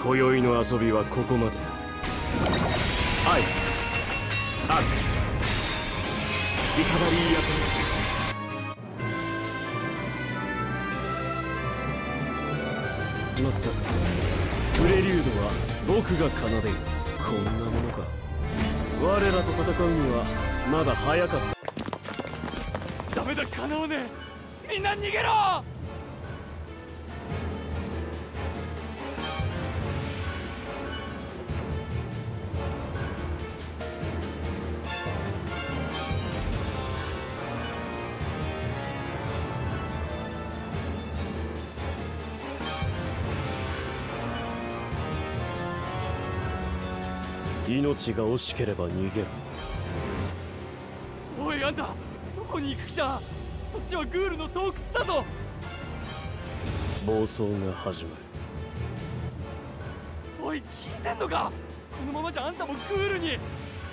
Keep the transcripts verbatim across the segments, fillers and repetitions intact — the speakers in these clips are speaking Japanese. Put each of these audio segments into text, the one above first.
今宵の遊びはここまで。愛、アク、リカバリー役。しまった。プレリュードは僕が奏でる。こんなものか。我らと戦うにはまだ早かった。 ダメだ、かなわねえ。みんな逃げろ。 命が惜しければ逃げろ。 おい、あんたどこに行く気だ。そっちはグールの巣窟だぞ。 暴走が始まる。 おい、聞いてんのか。このままじゃあんたもグールに。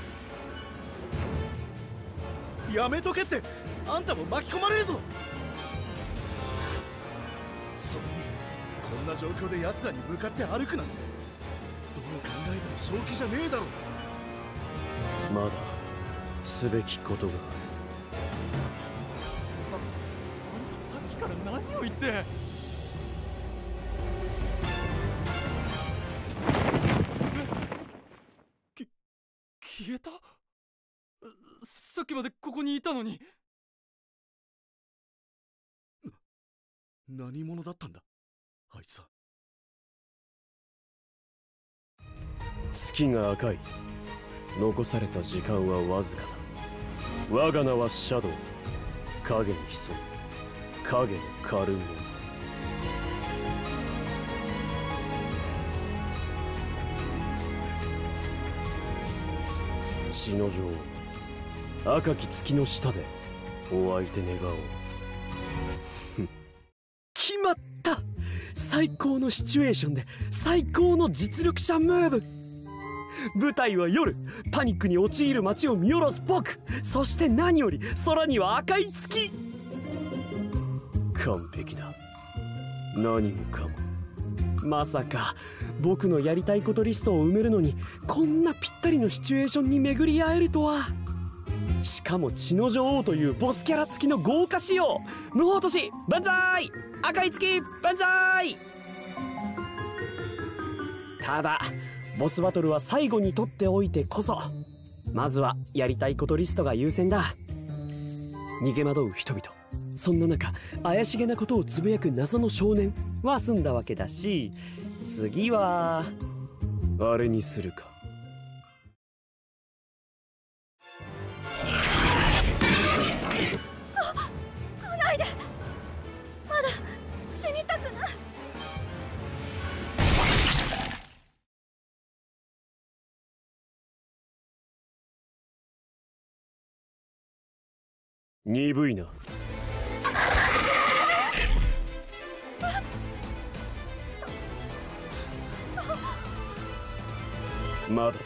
やめとけって。あんたも巻き込まれるぞ。それにこんな状況で奴らに向かって歩くなんて、どう考えても正気じゃねえだろ。 まだすべきことがある。 あ、あんたさっきから何を言って。き消えた。さっきまでここにいたのに。 な何者だったんだあいつは。 月が赤い。残された時間はわずかだ。我が名はシャドウ。影に潜む影のカルモン。血の女王、赤き月の下でお相手願おう。 決まった。最高のシチュエーションで最高の実力者ムーブ。舞台は夜、パニックに陥る街を見下ろす僕、そして何より空には赤い月。 完璧だ。何もかも。 まさか僕のやりたいことリストを埋めるのにこんなぴったりのシチュエーションに巡り合えるとは。しかも血の女王というボスキャラ付きの豪華仕様。無法都市万歳、赤い月万歳。ただボスバトルは最後に取っておいてこそ、まずはやりたいことリストが優先だ。逃げ惑う人々、そんな中怪しげなことをつぶやく謎の少年は済んだわけだし、次はあれにするか。 来ないで。まだ死にたくない。 鈍いな。まだ。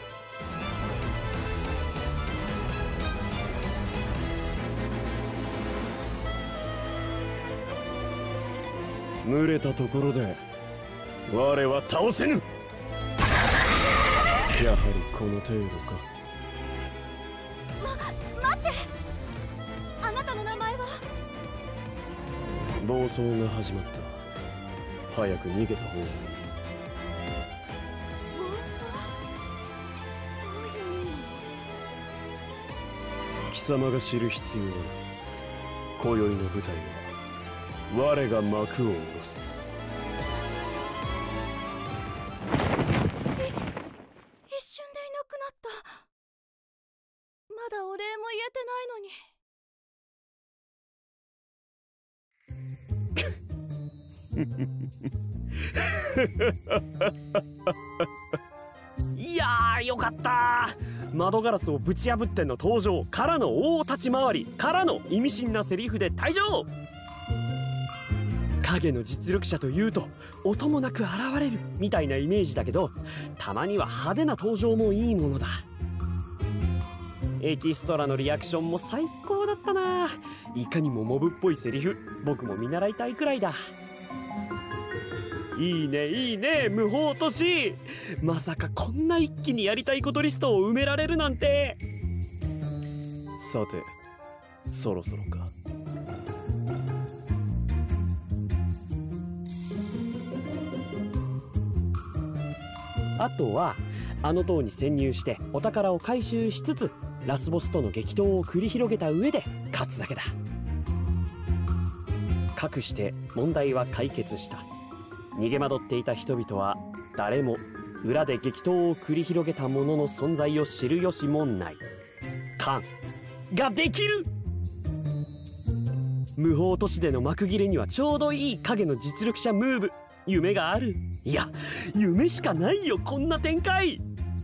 群れたところで我は倒せぬ。やはりこの程度か。 ま、待って。あなたの名前は。 暴走が始まった。早く逃げた方がいい。 暴走？どういう意味？ 貴様が知る必要はない。今宵の舞台は我が幕を下ろす。 一瞬でいなくなった。まだお礼も言えてないのに。 いやーよかった。窓ガラスをぶち破っての登場からの大立ち回りからの意味深なセリフで退場。影の実力者というと音もなく現れるみたいなイメージだけど、たまには派手な登場もいいものだ。エキストラのリアクションも最高だったな。いかにもモブっぽいセリフ、僕も見習いたいくらいだ。 いいねいいね無法都市。まさかこんな一気にやりたいことリストを埋められるなんて。 さてそろそろか。 あとはあの塔に潜入してお宝を回収しつつラスボスとの激闘を繰り広げた上で勝つだけだ。かくして問題は解決した。逃げ惑っていた人々は誰も裏で激闘を繰り広げた者の存在を知る由もない。カンができる。無法都市での幕切れにはちょうどいい影の実力者ムーブ。夢がある。いや夢しかないよこんな展開。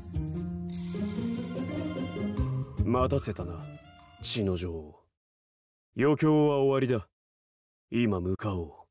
待たせたな血の女王。余興は終わりだ。今向かおう。